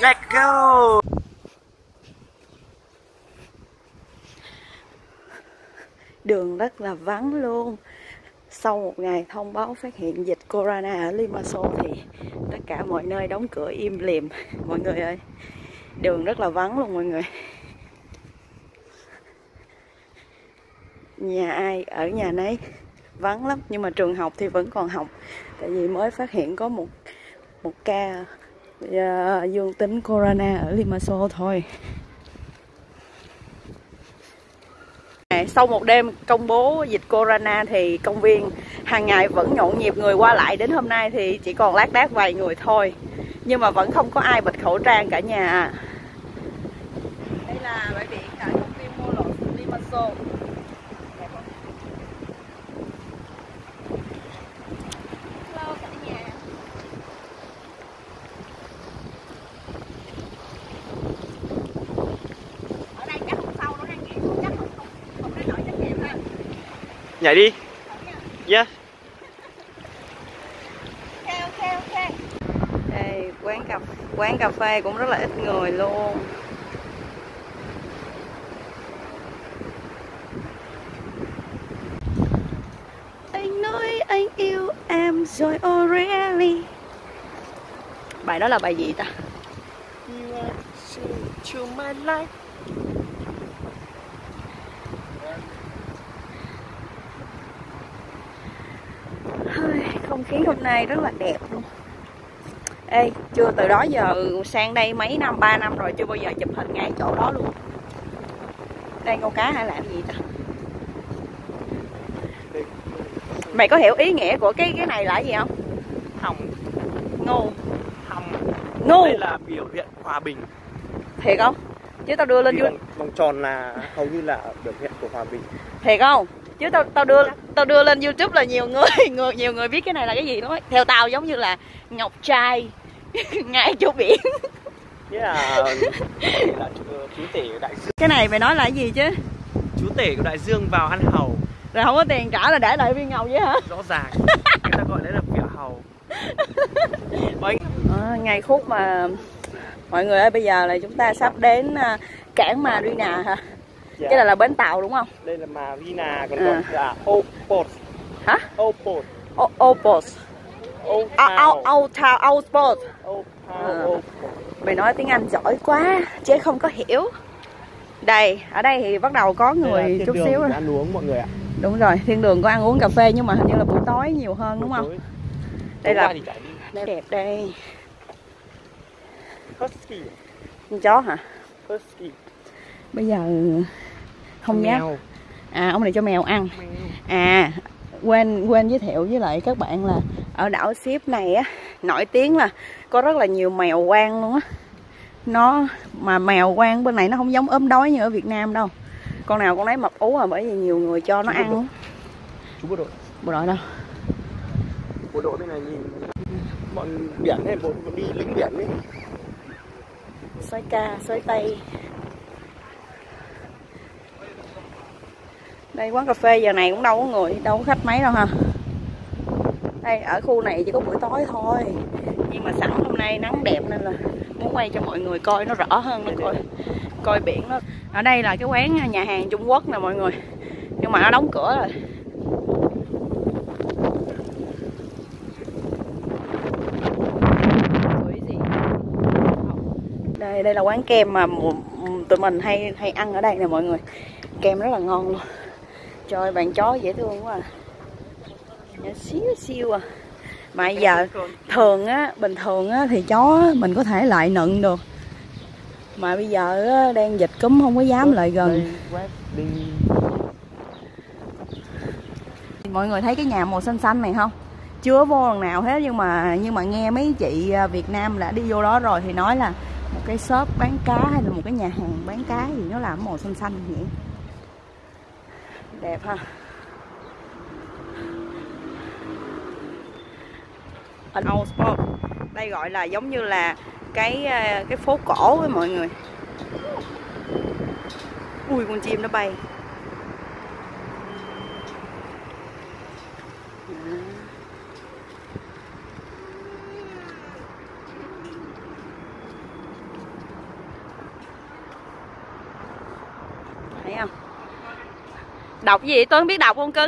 Let's go. Đường rất là vắng luôn. Sau một ngày thông báo phát hiện dịch corona ở Limassol thì tất cả mọi nơi đóng cửa im lìm mọi người ơi. Đường rất là vắng luôn mọi người. Nhà ai ở nhà nấy, vắng lắm. Nhưng mà trường học thì vẫn còn học. Tại vì mới phát hiện có một ca dương tính corona ở Limassol thôi. Sau một đêm công bố dịch corona thì công viên hàng ngày vẫn nhộn nhịp người qua lại. Đến hôm nay thì chỉ còn lác đác vài người thôi. Nhưng mà vẫn không có ai bịt khẩu trang cả nhà. Đây là bãi biển tại công viên Molo Limassol. Hello cả nhà. Ở đây chắc hôm sau nó đang nghỉ, chắc không đến nỗi trách nhiệm ha. Nhảy đi. Yes. Ok. Đây, quán cà phê cũng rất là ít người luôn. Anh nói anh yêu em rồi, oh really. Bài đó là bài gì ta? You are to my life. Không khí hôm nay rất là đẹp luôn. Ê, chưa từ đó giờ sang đây mấy năm, 3 năm rồi chưa bao giờ chụp hình ngay chỗ đó luôn. Đây câu cá hay làm gì ta? Mày có hiểu ý nghĩa của cái này là gì không? Hồng. Ngu. Hồng. Ngu. Đây là biểu hiện hòa bình. Thiệt không? Chứ tao đưa lên YouTube. Vòng tròn là hầu như là biểu hiện của hòa bình. Thiệt không? Chứ tao đưa lên YouTube là nhiều người biết cái này là cái gì đó. Theo tao giống như là ngọc trai ngay chỗ biển. Nghĩa là chú tể của đại dương. Cái này mày nói là cái gì chứ? Chú tể của đại dương vào ăn hầu. Rồi không có tiền trả là để lại viên ngọc vậy hả? Rõ ràng. Người ta gọi đấy là vỉa hầu. Ngày khúc mà mọi người ơi, bây giờ là chúng ta sắp đến cảng Marina hả? Dạ. Cái này là bến tàu đúng không? Đây là Marina, còn gọi là Opos. Hả? Opos. Opos. Outport. Mày nói tiếng Anh giỏi quá chứ không có hiểu. Đây, ở đây thì bắt đầu có người chút xíu rồi. Ăn uống mọi người ạ. Đúng rồi, thiên đường có ăn uống cà phê nhưng mà hình như là buổi tối nhiều hơn đúng không? Đây là đẹp đây. Husky. Con chó hả? Husky. Bây giờ không nhá. Ông này cho mèo ăn. Quên giới thiệu với lại các bạn là ở đảo Ship này á nổi tiếng là có rất là nhiều mèo quang luôn á. Mà mèo quang bên này nó không giống ốm đói như ở Việt Nam đâu. Con nào con nấy mập ú à, bởi vì nhiều người cho nó ăn luôn. Chú bộ đội. Bộ đội đâu? Bộ đội bên này nhìn bọn biển này, bọn đi lính biển ấy. Xoái ca, xoái tây. Đây quán cà phê giờ này cũng đâu có người, đâu có khách mấy đâu ha. Đây ở khu này chỉ có buổi tối thôi. Nhưng mà sẵn hôm nay nắng đẹp nên là muốn quay cho mọi người coi nó rõ hơn, nó coi biển nó. Ở đây là cái quán nhà hàng Trung Quốc nè mọi người. Nhưng mà nó đóng cửa rồi. Đây là quán kem mà tụi mình hay ăn ở đây nè mọi người. Kem rất là ngon luôn. Trời ơi, bạn chó dễ thương quá à. Xíu à. Mà giờ bình thường á thì chó mình có thể lại nựng được. Mà bây giờ đang dịch cúm không có dám lại gần. Mọi người thấy cái nhà màu xanh xanh này không? Chưa vô lần nào hết nhưng mà nghe mấy chị Việt Nam đã đi vô đó rồi thì nói là một cái shop bán cá hay là một cái nhà hàng bán cá gì nó làm màu xanh xanh vậy. Đẹp ha. Old Spot. Đây gọi là giống như là cái phố cổ với mọi người. Ui, con chim nó bay. Đọc gì Tuấn biết đọc không cưng?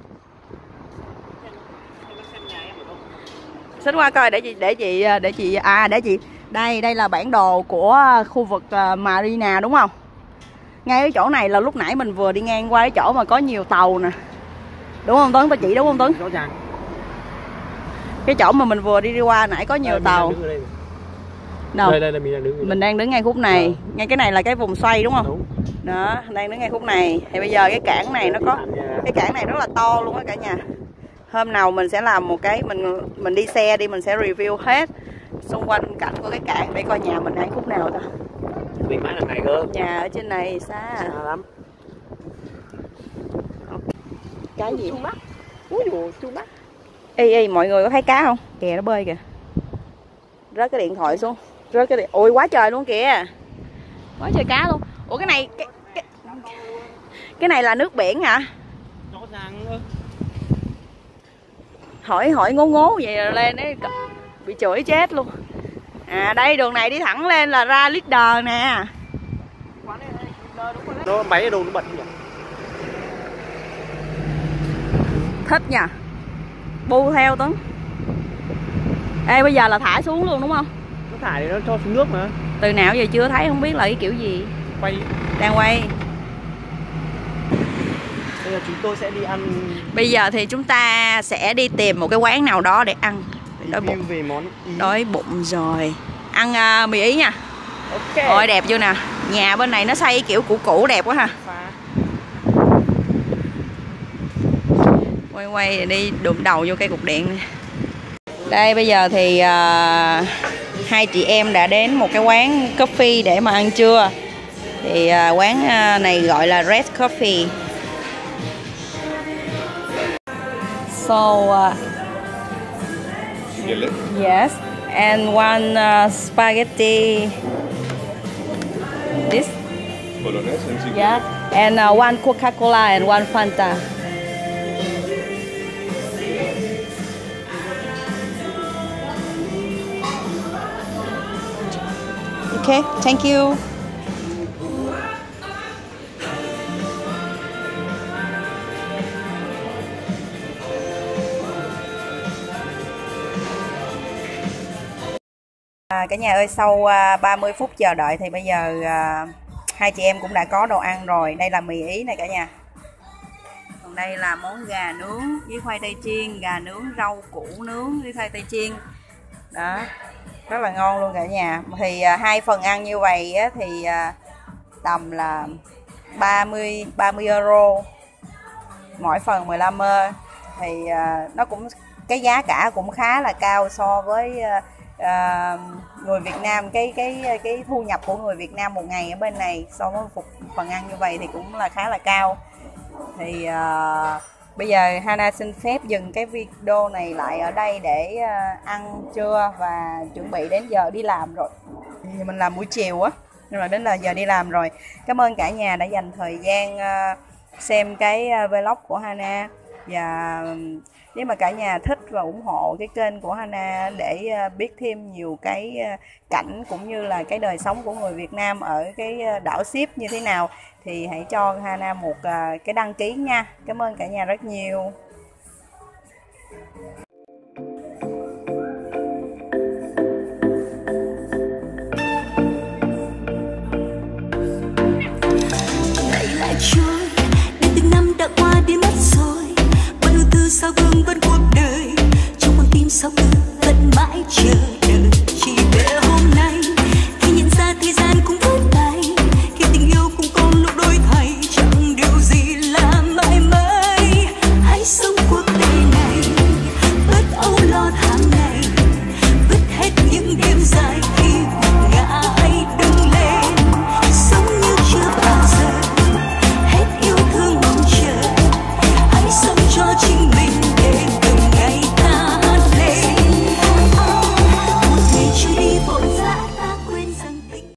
Xích qua coi để chị đây là bản đồ của khu vực Marina đúng không? Ngay cái chỗ này là lúc nãy mình vừa đi ngang qua cái chỗ mà có nhiều tàu nè. Đúng không Tuấn? Tao chỉ đúng không Tuấn? Rõ ràng. Cái chỗ mà mình vừa đi qua nãy có nhiều tàu. Đâu? Đây là mình đang đứng ngay khúc này. Ngay cái này là cái vùng xoay đúng không? Đúng. Đó, đang đứng ngay khúc này. Thì bây giờ cái cảng này nó có cái cảng này rất là to luôn á cả nhà. Hôm nào mình sẽ làm một cái mình đi xe đi, mình sẽ review hết xung quanh cảnh của cái cảng để coi nhà mình đang khúc nào ta. Biết mãi đằng này cơ. Nhà ở trên này xa lắm. Cái gì? Chu mắt. Úi dồi, chu mắt. Ê, mọi người có thấy cá không? Kìa nó bơi kìa. Rớt cái điện thoại xuống. Ôi quá trời luôn kìa. Quá trời cá luôn. Ủa cái này cái này là nước biển hả? Rõ ràng. Hỏi ngố vậy rồi lên đấy bị chửi chết luôn. À đây đường này đi thẳng lên là ra Leader nè. Nó máy đồ nó bật nhỉ? Thích nha. Bu theo Tuấn. Ê bây giờ là thả xuống luôn đúng không? Nó thả thì nó cho xuống nước mà. Từ nào giờ chưa thấy, không biết là cái kiểu gì. Quay. Đang quay. Bây giờ chúng tôi sẽ đi ăn. Bây giờ thì chúng ta sẽ đi tìm một cái quán nào đó để ăn. Đói bụng. Về món Ý. Đói bụng rồi. Ăn mì Ý nha. Ok. Ôi đẹp chưa nè. Nhà bên này nó xây kiểu cũ đẹp quá ha. Quay đi đụng đầu vô cây cục điện này. Đây bây giờ thì hai chị em đã đến một cái quán coffee để mà ăn trưa. Thì quán này gọi là Red Coffee. So yes, and one spaghetti. This. Yeah, and one Coca-Cola and one Fanta. Okay, thank you. Cả nhà ơi, sau 30 phút chờ đợi thì bây giờ hai chị em cũng đã có đồ ăn rồi. Đây là mì Ý này cả nhà. Còn đây là món gà nướng với khoai tây chiên, gà nướng rau củ nướng với khoai tây chiên. Đó, rất là ngon luôn cả nhà. Thì hai phần ăn như vậy á, thì tầm là 30 euro. Mỗi phần 15 ơ. Thì nó cũng cái giá cả cũng khá là cao so với người Việt Nam, cái thu nhập của người Việt Nam một ngày ở bên này so với một phần ăn như vậy thì cũng là khá là cao. Thì bây giờ Hana xin phép dừng cái video này lại ở đây để ăn trưa và chuẩn bị đến giờ đi làm rồi. Thì mình làm buổi chiều á, nhưng mà đến là giờ đi làm rồi. Cảm ơn cả nhà đã dành thời gian xem cái vlog của Hana. Và nếu mà cả nhà thích và ủng hộ cái kênh của Hana để biết thêm nhiều cái cảnh cũng như là cái đời sống của người Việt Nam ở cái đảo Ship như thế nào thì hãy cho Hana một cái đăng ký nha. Cảm ơn cả nhà rất nhiều. Ngày lại trôi, đến từng năm đã qua đi mất rồi. Bao ưu tư sao vương vấn cuộc đời, trong con tim sao cứ vẫn mãi chờ.